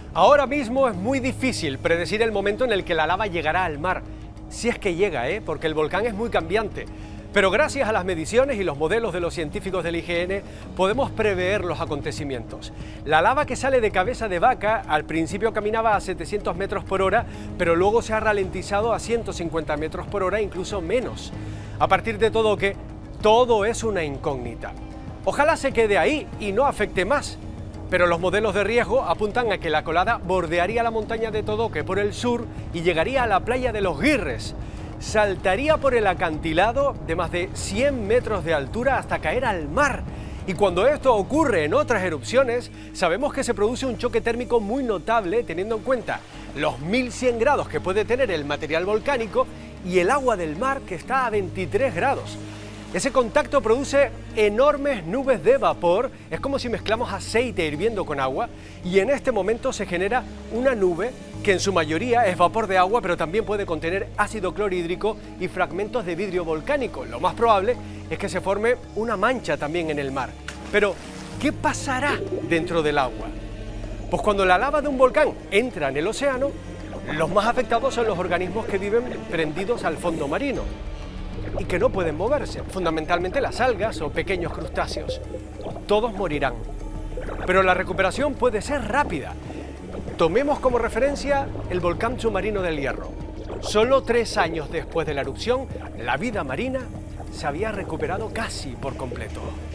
Ahora mismo es muy difícil predecir el momento en el que la lava llegará al mar, si es que llega, porque el volcán es muy cambiante. Pero gracias a las mediciones y los modelos de los científicos del IGN podemos prever los acontecimientos. La lava que sale de Cabeza de Vaca al principio caminaba a 700 metros por hora, pero luego se ha ralentizado a 150 metros por hora, incluso menos. A partir de todo todo es una incógnita. Ojalá se quede ahí y no afecte más. Pero los modelos de riesgo apuntan a que la colada bordearía la montaña de Todoque por el sur y llegaría a la playa de Los Guirres. Saltaría por el acantilado de más de 100 metros de altura hasta caer al mar. Y cuando esto ocurre en otras erupciones, sabemos que se produce un choque térmico muy notable teniendo en cuenta los 1100 grados que puede tener el material volcánico y el agua del mar que está a 23 grados. Ese contacto produce enormes nubes de vapor, es como si mezclamos aceite hirviendo con agua, y en este momento se genera una nube que en su mayoría es vapor de agua, pero también puede contener ácido clorhídrico y fragmentos de vidrio volcánico. Lo más probable es que se forme una mancha también en el mar. Pero, ¿qué pasará dentro del agua? Pues cuando la lava de un volcán entra en el océano, los más afectados son los organismos que viven prendidos al fondo marino y que no pueden moverse, fundamentalmente las algas o pequeños crustáceos. Todos morirán, pero la recuperación puede ser rápida. Tomemos como referencia el volcán submarino del Hierro. Solo 3 años después de la erupción, la vida marina se había recuperado casi por completo.